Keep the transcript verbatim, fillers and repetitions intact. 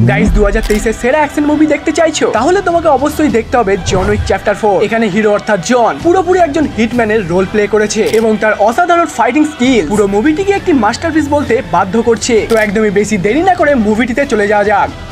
Guys দু হাজার তেইশের সেরা অ্যাকশন মুভি দেখতে চাইছো? তাহলে তোমাকে অবশ্যই দেখতে হবে জন উইক চ্যাপ্টার ফোর। এখানে হিরো অর্থাৎ জন পুরোপুরি একজন হিটম্যানের রোল প্লে করেছে এবং তার অসাধারণ ফাইটিং স্কিল পুরো মুভিটিকে একটি মাস্টারপিস বলতে বাধ্য করছে। তো একদমই বেশি দেরি না করে মুভিটিতে চলে যাওয়া যাক।